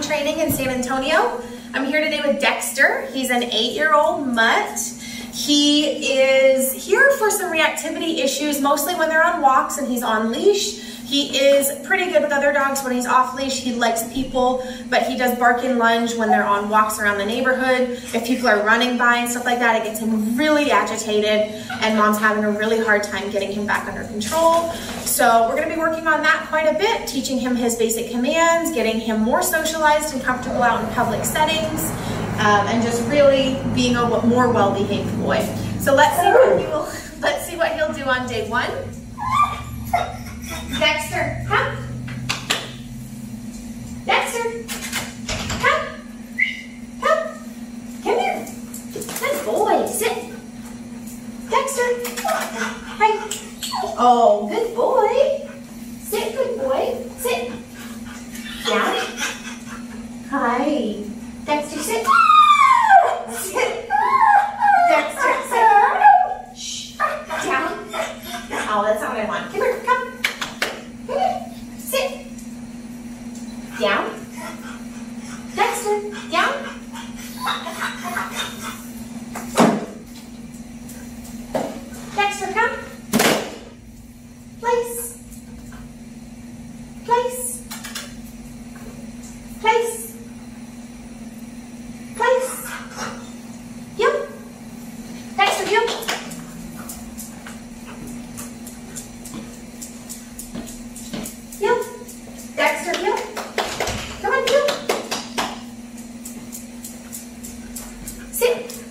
Training in San Antonio. I'm here today with Dexter. He's an 8-year-old mutt. He is here for some reactivity issues, mostly when they're on walks and he's on leash. He is pretty good with other dogs when he's off leash. He likes people, but he does bark and lunge when they're on walks around the neighborhood. If people are running by and stuff like that, it gets him really agitated, and mom's having a really hard time getting him back under control. So we're gonna be working on that quite a bit, teaching him his basic commands, getting him more socialized and comfortable out in public settings, and just really being a more well-behaved boy. So let's see what he'll do on day 1. Dexter, come. Dexter, come. Come. Come here. Good boy. Sit. Dexter. Hi. Oh, good boy. Sit, good boy. Sit. Down. Hi. Dexter, sit. Sit. Dexter, sit. Shh. Down. Oh, that's not what I want. Come here. Come. Sit. Down. Dexter, down. Dexter, come. Place. Place. Place. Place. Heel. Dexter, heel. Heel. Dexter, heel. Come on, heel. Sit.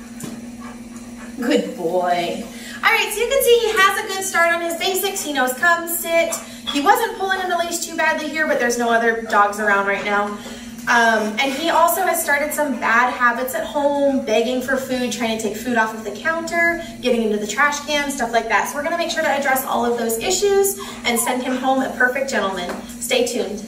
Good boy. All right, so you can see he has a good start on his basics. He knows come, sit. He wasn't pulling in the leash too badly here, but there's no other dogs around right now. And he also has started some bad habits at home, begging for food, trying to take food off of the counter, getting into the trash can, stuff like that. So we're gonna make sure to address all of those issues and send him home a perfect gentleman. Stay tuned.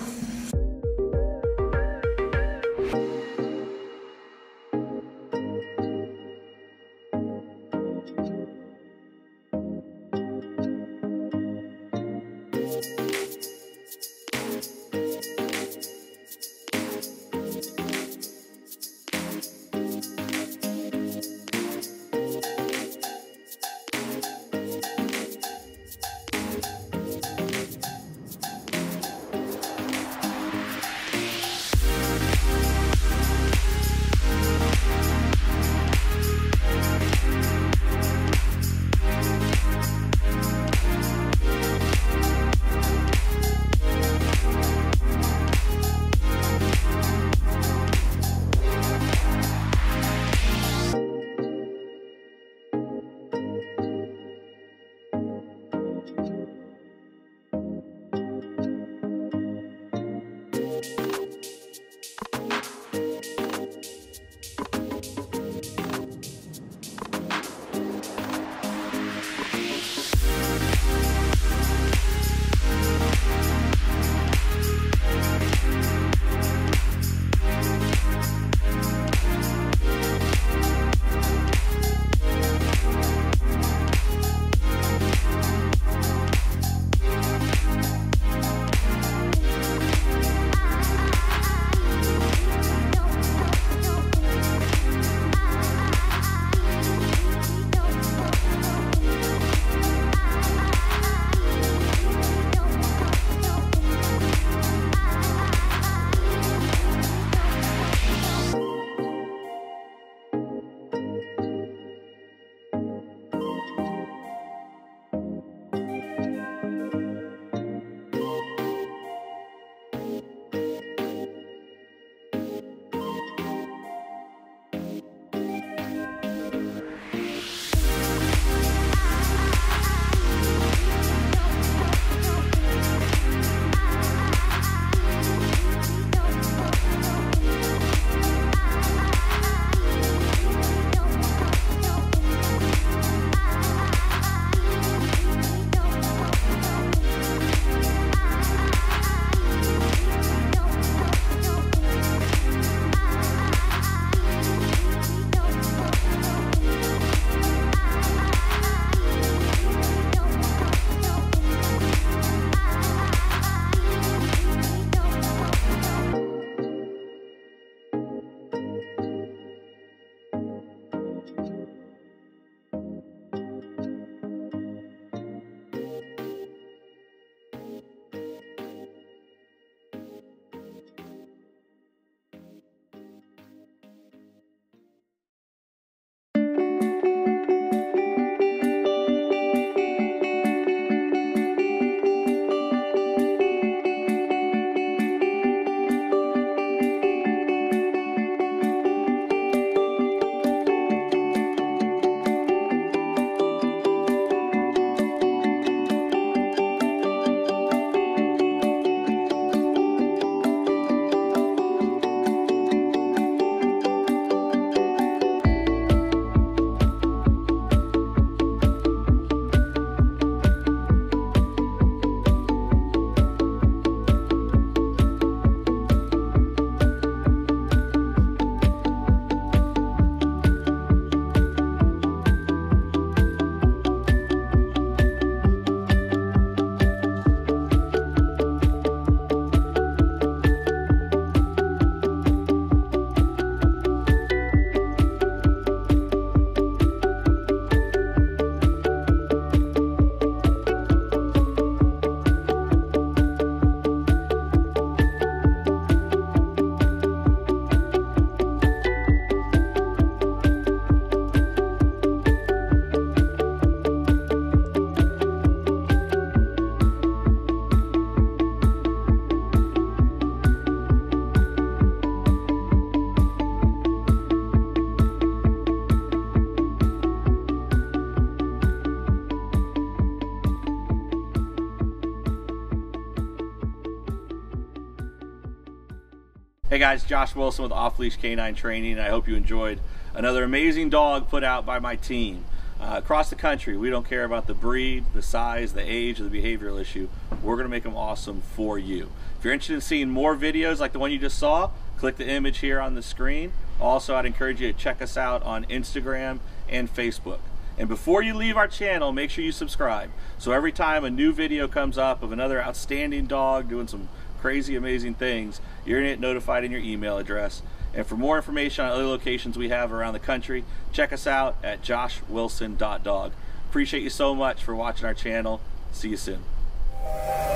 Hey guys, Josh Wilson with Off Leash Canine Training, and I hope you enjoyed another amazing dog put out by my team. Across the country, we don't care about the breed, the size, the age, or the behavioral issue. We're going to make them awesome for you. If you're interested in seeing more videos like the one you just saw, click the image here on the screen. Also, I'd encourage you to check us out on Instagram and Facebook. And before you leave our channel, make sure you subscribe. So every time a new video comes up of another outstanding dog doing some crazy, amazing things, you're going to get notified in your email address. And for more information on other locations we have around the country, check us out at joshwilson.dog. Appreciate you so much for watching our channel. See you soon.